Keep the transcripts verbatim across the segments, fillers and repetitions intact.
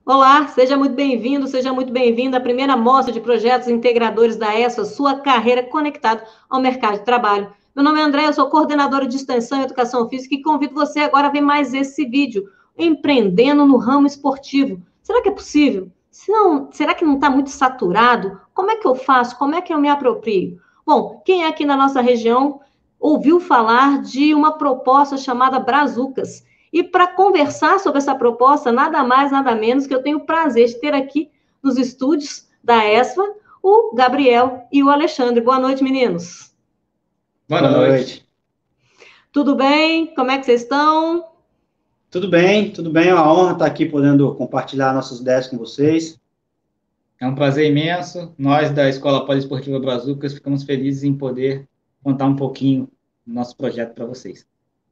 Olá, seja muito bem-vindo, seja muito bem-vinda à primeira mostra de projetos integradores da ESFA, sua carreira conectada ao mercado de trabalho. Meu nome é André, eu sou coordenadora de Extensão e Educação Física e convido você agora a ver mais esse vídeo, Empreendendo no Ramo Esportivo. Será que é possível? Se não, será que não está muito saturado? Como é que eu faço? Como é que eu me aproprio? Bom, quem é aqui na nossa região ouviu falar de uma proposta chamada Brazucas? E para conversar sobre essa proposta, nada mais, nada menos que eu tenho o prazer de ter aqui nos estúdios da ESFA o Gabriel e o Alexandre. Boa noite, meninos. Boa noite. Tudo bem? Como é que vocês estão? Tudo bem, tudo bem. É uma honra estar aqui podendo compartilhar nossas ideias com vocês. É um prazer imenso. Nós da Escola Poliesportiva Brazucas ficamos felizes em poder contar um pouquinho do nosso projeto para vocês.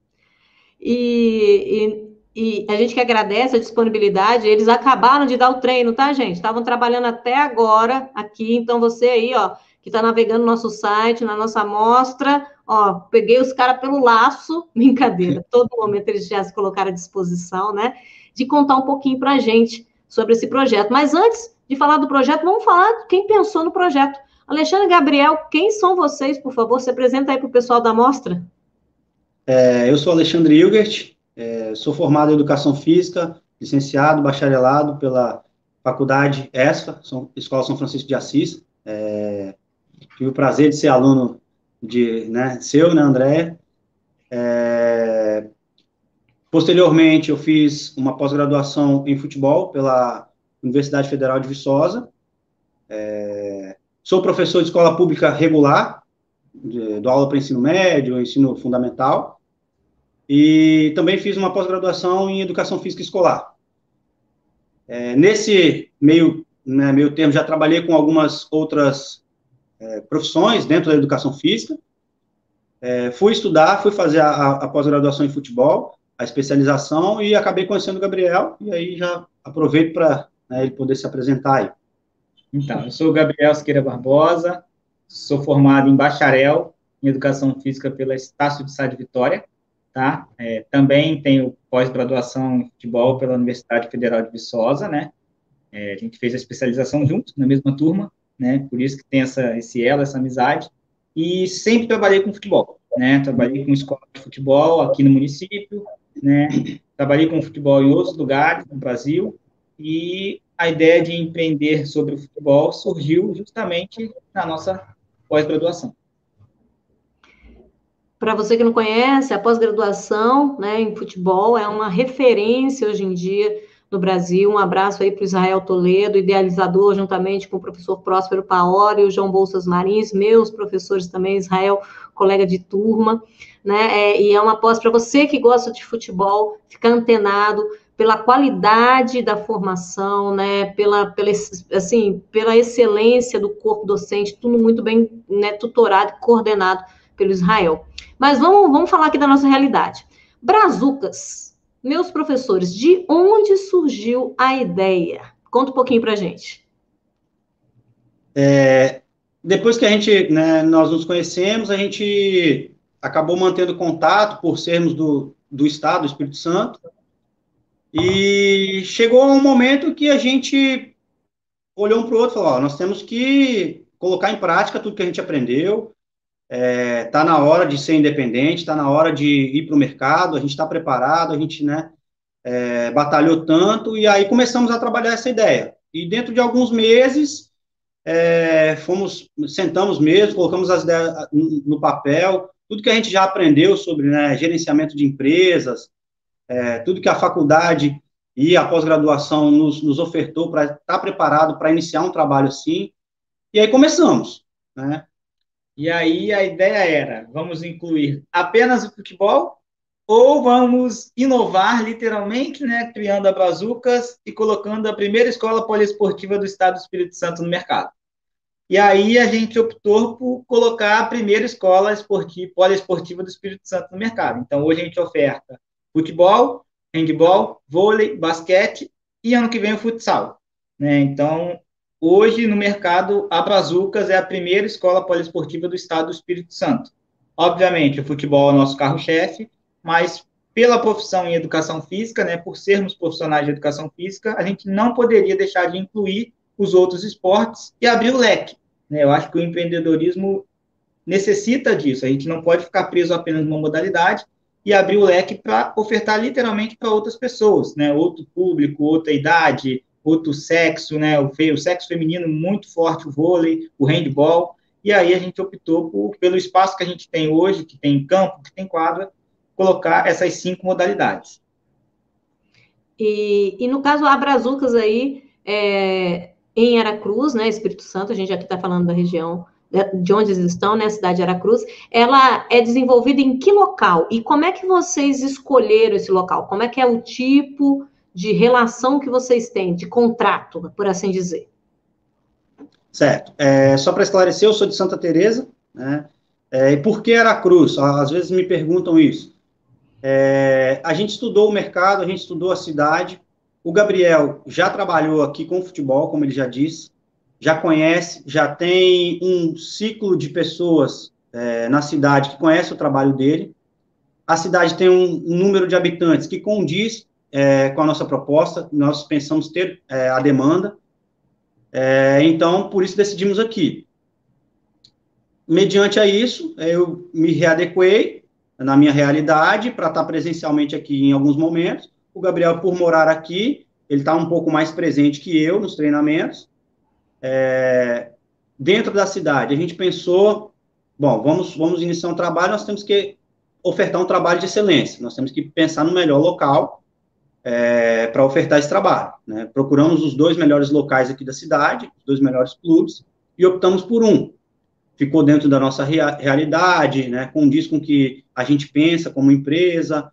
E, e, e a gente que agradece a disponibilidade, eles acabaram de dar o treino, tá, gente? Estavam trabalhando até agora aqui, então você aí, ó, que está navegando no nosso site, na nossa amostra, ó, peguei os caras pelo laço, brincadeira, todo momento eles já se colocaram à disposição, né, de contar um pouquinho para a gente sobre esse projeto. Mas antes de falar do projeto, vamos falar de quem pensou no projeto. Alexandre e Gabriel, quem são vocês, por favor? Se apresenta aí para o pessoal da amostra. É, eu sou Alexandre Hilgert, é, sou formado em Educação Física, licenciado, bacharelado pela Faculdade ESFA, São, Escola São Francisco de Assis. É, tive o prazer de ser aluno de, né, seu, né, André? É, posteriormente, eu fiz uma pós-graduação em futebol pela Universidade Federal de Viçosa. Sou professor de escola pública regular, de, dou aula para ensino médio, ensino fundamental, e também fiz uma pós-graduação em educação física escolar. É, nesse meio, né, meio termo, já trabalhei com algumas outras é, profissões dentro da educação física. É, fui estudar, fui fazer a, a pós-graduação em futebol, a especialização, e acabei conhecendo o Gabriel, e aí já aproveito para, né, ele poder se apresentar aí. Então, eu sou o Gabriel Siqueira Barbosa, sou formado em bacharel em Educação Física pela Estácio de Sá de Vitória, tá? É, também tenho pós-graduação em futebol pela Universidade Federal de Viçosa, né? É, a gente fez a especialização juntos, na mesma turma, né? Por isso que tem essa, esse elo, essa amizade. E sempre trabalhei com futebol, né? Trabalhei com escola de futebol aqui no município, né? Trabalhei com futebol em outros lugares no Brasil e a ideia de empreender sobre o futebol surgiu justamente na nossa pós-graduação. Para você que não conhece, a pós-graduação, né, em futebol é uma referência hoje em dia no Brasil. Um abraço aí para o Israel Toledo, idealizador, juntamente com o professor Próspero Paori e o João Bolsas Marins, meus professores também, Israel, colega de turma, né? É, e é uma pós para você que gosta de futebol, ficar antenado pela qualidade da formação, né, pela, pela, assim, pela excelência do corpo docente, tudo muito bem, né, tutorado, coordenado pelo Israel. Mas vamos, vamos falar aqui da nossa realidade. Brazucas, meus professores, de onde surgiu a ideia? Conta um pouquinho para gente. É, depois que a gente, né, nós nos conhecemos, a gente acabou mantendo contato por sermos do, do estado, do Espírito Santo, e chegou um momento que a gente olhou um para o outro e falou, ó, nós temos que colocar em prática tudo que a gente aprendeu, está na hora de ser independente, está na hora de ir para o mercado, a gente está preparado, a gente, né, é, batalhou tanto, e aí começamos a trabalhar essa ideia. E dentro de alguns meses, é, fomos, sentamos mesmo, colocamos as ideias no papel, tudo que a gente já aprendeu sobre, né, gerenciamento de empresas, é, tudo que a faculdade e a pós-graduação nos, nos ofertou para estar preparado para iniciar um trabalho assim, e aí começamos, né? E aí a ideia era, vamos incluir apenas o futebol ou vamos inovar literalmente, né, criando a Brazucas e colocando a primeira escola poliesportiva do estado do Espírito Santo no mercado. E aí a gente optou por colocar a primeira escola esportiva, poliesportiva do Espírito Santo no mercado. Então hoje a gente oferta futebol, handebol, vôlei, basquete e ano que vem o futsal, né? Então hoje no mercado a Brazucas é a primeira escola poliesportiva do estado do Espírito Santo. Obviamente o futebol é o nosso carro-chefe, mas pela profissão em educação física, né, por sermos profissionais de educação física, a gente não poderia deixar de incluir os outros esportes e abrir o leque, né? Eu acho que o empreendedorismo necessita disso, a gente não pode ficar preso apenas numa modalidade e abrir o leque para ofertar literalmente para outras pessoas, né? Outro público, outra idade, outro sexo, né? O, fe, o sexo feminino muito forte, o vôlei, o handball, e aí a gente optou por, pelo espaço que a gente tem hoje, que tem campo, que tem quadra, colocar essas cinco modalidades. E, e no caso, a Brazucas aí, é, em Aracruz, né, Espírito Santo, a gente aqui está falando da região de onde eles estão, né, a cidade de Aracruz, ela é desenvolvida em que local? E como é que vocês escolheram esse local? Como é que é o tipo de relação que vocês têm, de contrato, por assim dizer? Certo. É, só para esclarecer, eu sou de Santa Teresa, né? É, e por que Aracruz? Às vezes me perguntam isso. É, a gente estudou o mercado, a gente estudou a cidade. O Gabriel já trabalhou aqui com futebol, como ele já disse, já conhece, já tem um ciclo de pessoas é, na cidade que conhece o trabalho dele. A cidade tem um, um número de habitantes que condiz é, com a nossa proposta, nós pensamos ter é, a demanda. É, então, por isso decidimos aqui. Mediante a isso, eu me readequei na minha realidade para estar presencialmente aqui em alguns momentos. O Gabriel, por morar aqui, ele está um pouco mais presente que eu nos treinamentos. É, dentro da cidade, a gente pensou, bom, vamos, vamos iniciar um trabalho, nós temos que ofertar um trabalho de excelência, nós temos que pensar no melhor local é, para ofertar esse trabalho, né? Procuramos os dois melhores locais aqui da cidade, os dois melhores clubes, e optamos por um. Ficou dentro da nossa rea realidade, né? Condiz com o que a gente pensa como empresa.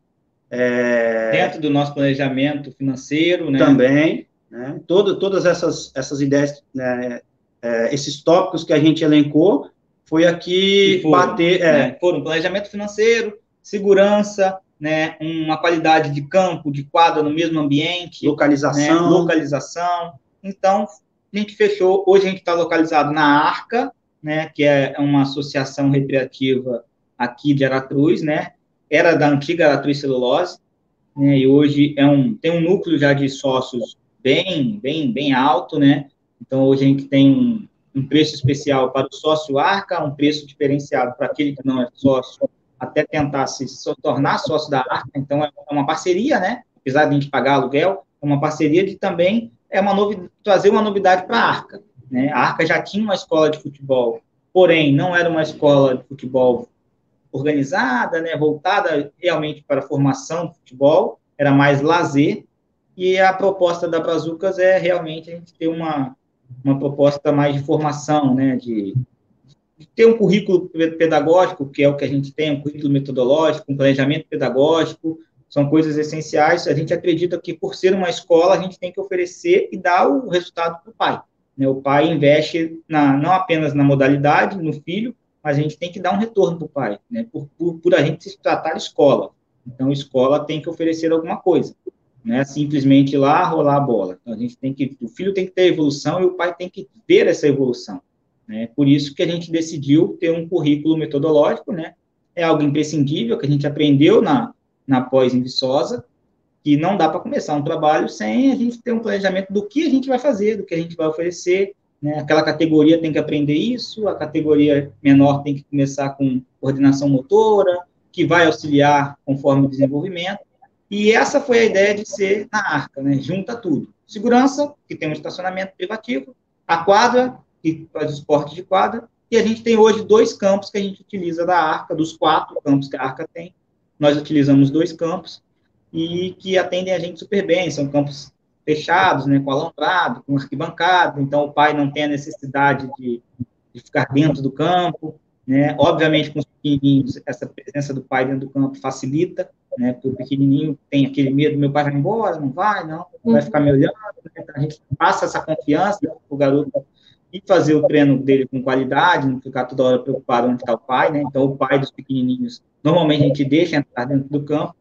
É... Dentro do nosso planejamento financeiro, né? Também, né? Todo, todas essas, essas ideias, né? É, esses tópicos que a gente elencou, foi aqui foram, bater... É... Né? Foram planejamento financeiro, segurança, né? Uma qualidade de campo, de quadra no mesmo ambiente. Localização. Né? Localização. Então, a gente fechou, hoje a gente está localizado na Arca, né, que é uma associação recreativa aqui de Aracruz, né, era da antiga Aracruz Celulose, né, e hoje é um, tem um núcleo já de sócios bem, bem, bem alto, né, então hoje a gente tem um, um preço especial para o sócio Arca, um preço diferenciado para aquele que não é sócio, até tentar se tornar sócio da Arca, então é uma parceria, né, apesar de a gente pagar aluguel, é uma parceria de também, é uma novidade, trazer uma novidade para a Arca. Né? A Arca já tinha uma escola de futebol, porém, não era uma escola de futebol organizada, né? Voltada realmente para a formação de futebol, era mais lazer, e a proposta da Brazucas é realmente a gente ter uma, uma proposta mais de formação, né? de, de ter um currículo pedagógico, que é o que a gente tem, um currículo metodológico, um planejamento pedagógico, são coisas essenciais. A gente acredita que, por ser uma escola, a gente tem que oferecer e dar o resultado para o pai. O pai investe na, não apenas na modalidade, no filho, mas a gente tem que dar um retorno para o pai, né? por, por, por a gente se tratar de escola. Então, a escola tem que oferecer alguma coisa, não é simplesmente ir lá rolar a bola. Então, a gente tem que, o filho tem que ter evolução e o pai tem que ver essa evolução. Né? Por isso que a gente decidiu ter um currículo metodológico, né? É algo imprescindível que a gente aprendeu na, na pós em Viçosa, que não dá para começar um trabalho sem a gente ter um planejamento do que a gente vai fazer, do que a gente vai oferecer, né? Aquela categoria tem que aprender isso, a categoria menor tem que começar com coordenação motora, que vai auxiliar conforme o desenvolvimento, e essa foi a ideia de ser na Arca, né? Junta tudo. Segurança, que tem um estacionamento privativo, a quadra, que faz o esporte de quadra, e a gente tem hoje dois campos que a gente utiliza da Arca, dos quatro campos que a Arca tem, nós utilizamos dois campos, e que atendem a gente super bem, são campos fechados, né, com alambrado, com arquibancada, então o pai não tem a necessidade de, de ficar dentro do campo, né, obviamente com os pequenininhos, essa presença do pai dentro do campo facilita, né, porque o pequenininho tem aquele medo, meu pai vai embora, não vai, não, vai ficar me olhando, né, então a gente passa essa confiança para o garoto e fazer o treino dele com qualidade, não ficar toda hora preocupado onde está o pai, né, então o pai dos pequenininhos, normalmente a gente deixa entrar dentro do campo,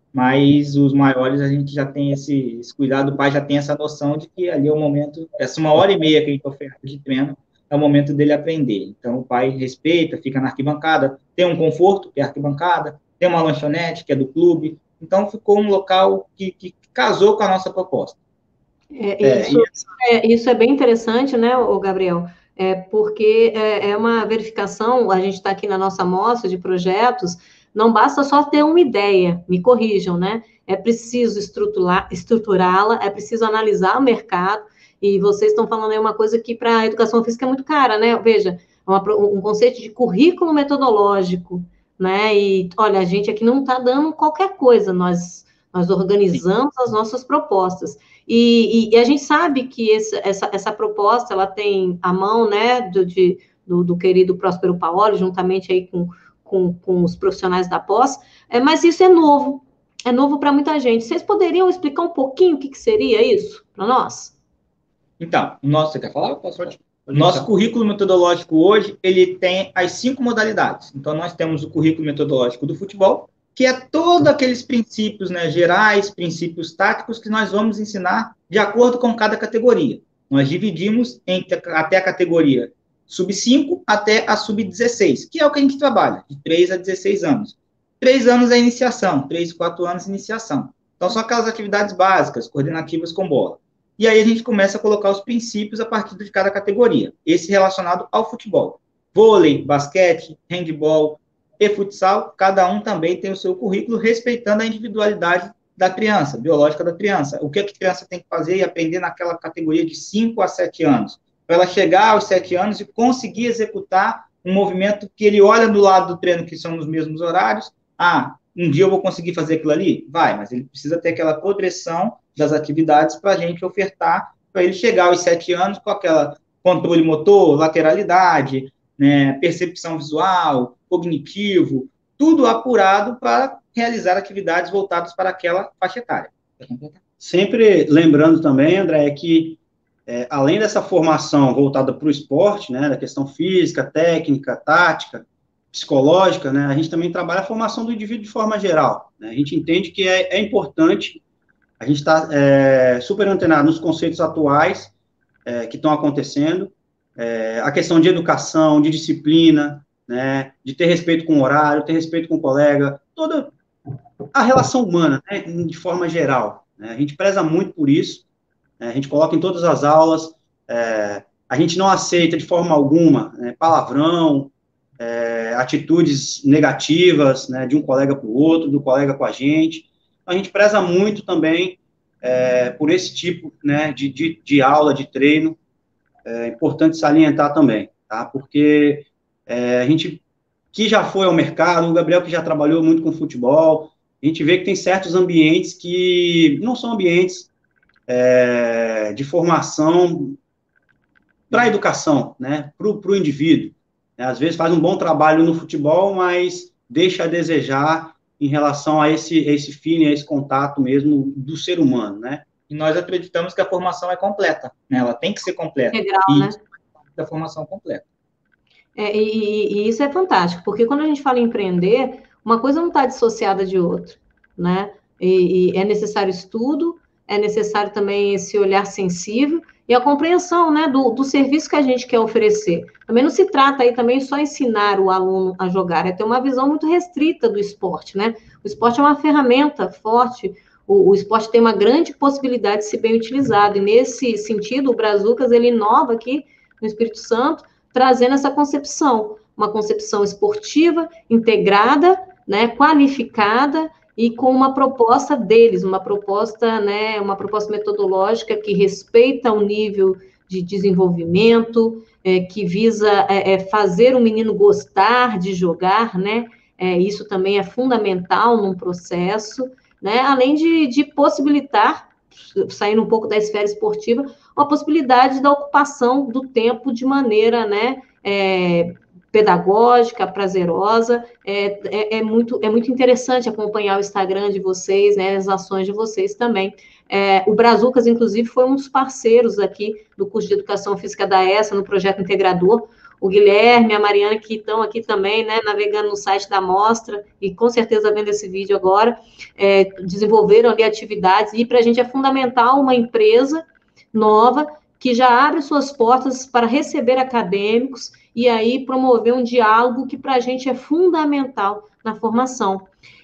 mas os maiores a gente já tem esse, esse cuidado, o pai já tem essa noção de que ali é o momento, essa uma hora e meia que a gente oferta de treino, é o momento dele aprender. Então, o pai respeita, fica na arquibancada, tem um conforto, que é a arquibancada, tem uma lanchonete, que é do clube, Então, ficou um local que, que casou com a nossa proposta. É, isso, é, isso é bem interessante, né, o Gabriel? É, porque é, é uma verificação, a gente está aqui na nossa amostra de projetos, não basta só ter uma ideia, me corrijam, né? É preciso estruturar, estruturá-la, é preciso analisar o mercado, e vocês estão falando aí uma coisa que para a educação física é muito cara, né? Veja, uma, um conceito de currículo metodológico, né? E, olha, a gente aqui não está dando qualquer coisa, nós, nós organizamos as nossas propostas. E, e, e a gente sabe que esse, essa, essa proposta, ela tem a mão, né, do, de, do, do querido Próspero Paoli, juntamente aí com, com, com os profissionais da pós, é, mas isso é novo, é novo para muita gente. Vocês poderiam explicar um pouquinho o que, que seria isso para nós? Então, o nosso, você quer falar? Eu posso falar? Nosso currículo metodológico hoje, ele tem as cinco modalidades. Então, nós temos o currículo metodológico do futebol, que é todos aqueles princípios, né, gerais, princípios táticos que nós vamos ensinar de acordo com cada categoria. Nós dividimos entre, até a categoria sub cinco até a sub dezesseis, que é o que a gente trabalha, de três a dezesseis anos. três anos é iniciação, três, quatro anos é iniciação. Então, são aquelas atividades básicas, coordenativas com bola. E aí a gente começa a colocar os princípios a partir de cada categoria. Esse relacionado ao futebol. Vôlei, basquete, handebol e futsal, cada um também tem o seu currículo, respeitando a individualidade da criança, biológica da criança. O que a criança tem que fazer e aprender naquela categoria de cinco a sete anos, para ela chegar aos sete anos e conseguir executar um movimento que ele olha do lado do treino, que são nos mesmos horários. Ah, um dia eu vou conseguir fazer aquilo ali? Vai, mas ele precisa ter aquela progressão das atividades para a gente ofertar, para ele chegar aos sete anos com aquela controle motor, lateralidade, né, percepção visual, cognitivo, tudo apurado para realizar atividades voltadas para aquela faixa etária. Sempre lembrando também, André, que é, além dessa formação voltada para o esporte, né, da questão física, técnica, tática, psicológica, né, a gente também trabalha a formação do indivíduo de forma geral, né? A gente entende que é, é importante, a gente está é, super antenado nos conceitos atuais é, que estão acontecendo, é, a questão de educação, de disciplina, né, de ter respeito com o horário, ter respeito com o colega, toda a relação humana, né, de forma geral, né? A gente preza muito por isso, né, a gente coloca em todas as aulas, é, a gente não aceita de forma alguma, né, palavrão, é, atitudes negativas, né, de um colega para o outro, do colega com a gente. A gente preza muito também é, por esse tipo, né, de, de, de aula, de treino. É importante salientar também, tá? Porque é, a gente que já foi ao mercado, o Gabriel que já trabalhou muito com futebol, a gente vê que tem certos ambientes que não são ambientes é, de formação para a educação, né, para o indivíduo. Às vezes faz um bom trabalho no futebol, mas deixa a desejar em relação a esse, a esse feeling, a esse contato mesmo do ser humano, né? E nós acreditamos que a formação é completa, né? Ela tem que ser completa. Integral, e né? Da formação completa. É, e, e isso é fantástico, porque quando a gente fala em empreender, uma coisa não está dissociada de outra, né? E, e é necessário estudo, é necessário também esse olhar sensível e a compreensão, né, do, do serviço que a gente quer oferecer. Também não se trata aí também só ensinar o aluno a jogar, é ter uma visão muito restrita do esporte, né? O esporte é uma ferramenta forte, o, o esporte tem uma grande possibilidade de ser bem utilizado, e nesse sentido, o Brazucas, ele inova aqui no Espírito Santo, trazendo essa concepção, uma concepção esportiva, integrada, né, qualificada, e com uma proposta deles, uma proposta, né, uma proposta metodológica que respeita o nível de desenvolvimento, é, que visa é, é, fazer o menino gostar de jogar, né, é, isso também é fundamental num processo, né, além de, de possibilitar, saindo um pouco da esfera esportiva, a possibilidade da ocupação do tempo de maneira, né, é, pedagógica, prazerosa, é, é, é, muito, é muito interessante acompanhar o Instagram de vocês, né, as ações de vocês também. É, o Brazucas, inclusive, foi um dos parceiros aqui do curso de Educação Física da E S A, no projeto integrador. O Guilherme, a Mariana, que estão aqui também, né, navegando no site da mostra, e com certeza vendo esse vídeo agora, é, desenvolveram ali atividades, e para a gente é fundamental uma empresa nova, que já abre suas portas para receber acadêmicos e aí promover um diálogo que para a gente é fundamental na formação.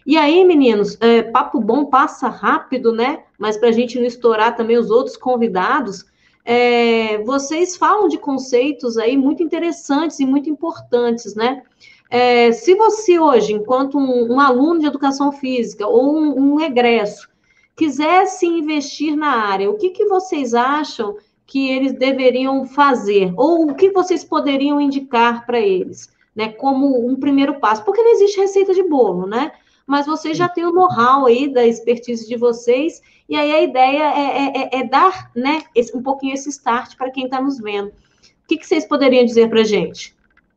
E aí, meninos, é, papo bom passa rápido, né? Mas para a gente não estourar também os outros convidados, é, vocês falam de conceitos aí muito interessantes e muito importantes, né? É, se você hoje, enquanto um, um aluno de educação física ou um, um egresso, quisesse investir na área, o que, que vocês acham que eles deveriam fazer? Ou o que vocês poderiam indicar para eles, né? Como um primeiro passo? Porque não existe receita de bolo, né? Mas vocês já têm o know-how aí da expertise de vocês, e aí a ideia é, é, é dar, né, esse, um pouquinho esse start para quem está nos vendo. O que, que vocês poderiam dizer para a gente?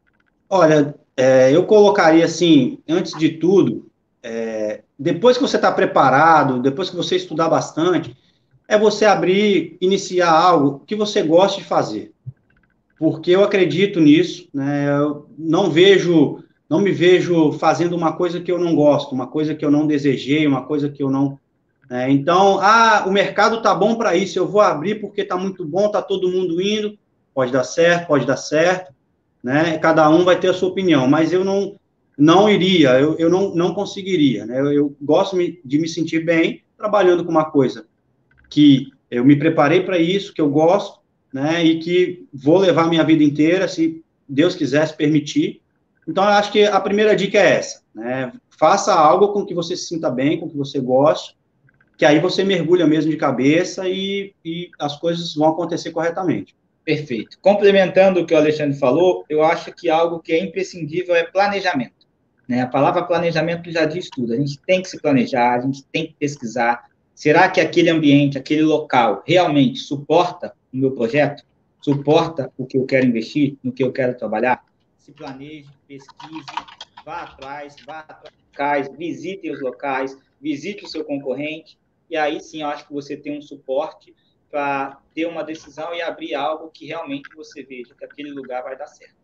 Olha, é, eu colocaria assim, antes de tudo, é, depois que você está preparado, depois que você estudar bastante, é você abrir, iniciar algo que você goste de fazer. Porque eu acredito nisso, né? Eu não vejo, não me vejo fazendo uma coisa que eu não gosto, uma coisa que eu não desejei, uma coisa que eu não. Né? Então, ah, o mercado tá bom para isso, eu vou abrir porque tá muito bom, tá todo mundo indo, pode dar certo, pode dar certo, né? Cada um vai ter a sua opinião, mas eu não, não iria, eu, eu não, não conseguiria, né? Eu, eu gosto de me sentir bem trabalhando com uma coisa que eu me preparei para isso, que eu gosto, né, e que vou levar minha vida inteira, se Deus quisesse permitir. Então, eu acho que a primeira dica é essa, né, faça algo com que você se sinta bem, com que você goste, que aí você mergulha mesmo de cabeça e, e as coisas vão acontecer corretamente. Perfeito. Complementando o que o Alexandre falou, eu acho que algo que é imprescindível é planejamento, né? A palavra planejamento já diz tudo. A gente tem que se planejar, a gente tem que pesquisar. Será que aquele ambiente, aquele local, realmente suporta o meu projeto? Suporta o que eu quero investir, no que eu quero trabalhar? Se planeje, pesquise, vá atrás, vá atrás, visite os locais, visite o seu concorrente, e aí sim eu acho que você tem um suporte para ter uma decisão e abrir algo que realmente você veja que aquele lugar vai dar certo.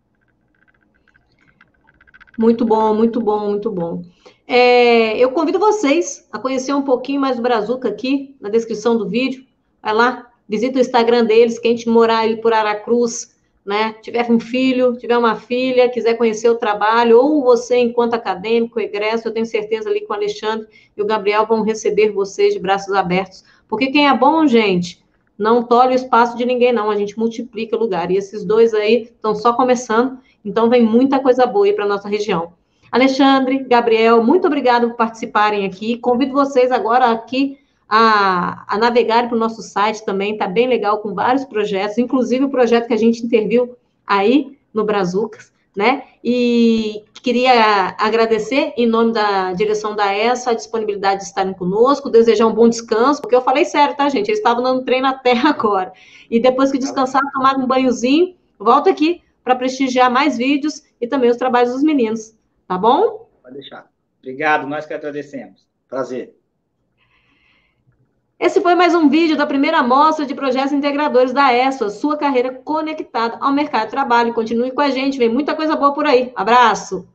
Muito bom, muito bom, muito bom. É, eu convido vocês a conhecer um pouquinho mais do Brazuca aqui, na descrição do vídeo. Vai lá, visita o Instagram deles, quem te morar aí por Aracruz, né? Tiver um filho, tiver uma filha, quiser conhecer o trabalho, ou você enquanto acadêmico, egresso, eu tenho certeza ali que o Alexandre e o Gabriel vão receber vocês de braços abertos. Porque quem é bom, gente, não tolhe o espaço de ninguém, não. A gente multiplica o lugar. E esses dois aí estão só começando, então vem muita coisa boa aí para a nossa região. Alexandre, Gabriel, muito obrigado por participarem aqui. Convido vocês agora aqui a, a navegarem para o nosso site também, está bem legal, com vários projetos, inclusive o projeto que a gente interviu aí no Brazucas, né? E queria agradecer, em nome da direção da E S A, a disponibilidade de estarem conosco, desejar um bom descanso, porque eu falei sério, tá, gente? Eles estavam dando treino até agora. E depois que descansar, tomar um banhozinho, volta aqui para prestigiar mais vídeos e também os trabalhos dos meninos. Tá bom? Pode deixar. Obrigado, nós que agradecemos. Prazer. Esse foi mais um vídeo da primeira amostra de projetos integradores da E S A, sua carreira conectada ao mercado de trabalho. Continue com a gente, vem muita coisa boa por aí. Abraço!